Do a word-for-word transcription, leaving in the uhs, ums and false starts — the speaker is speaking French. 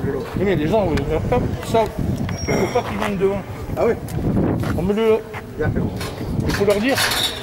vélo. Oui, mais les gens, euh, hop, ça, il ne faut pas qu'ils viennent devant. Ah oui. On met le. D'accord. Il faut leur dire.